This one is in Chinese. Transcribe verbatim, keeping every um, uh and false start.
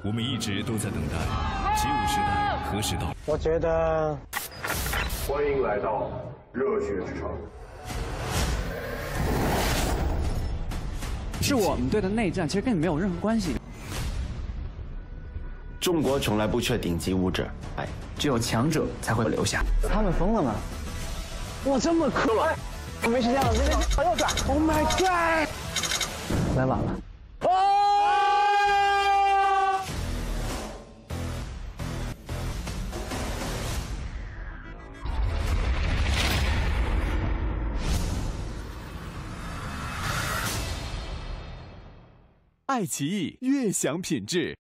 我们一直都在等待，极武时代何时到？ 我觉得， 欢迎来到热血之城。 是我们队的内战，其实跟你没有任何关系。 中国从来不缺顶级武者，哎， 只有强者才会留下。 他们疯了吗？哇，这么酷！我没时间了，那边往右转。Oh my god！ 来晚了。哦！ 爱奇艺悦享品质。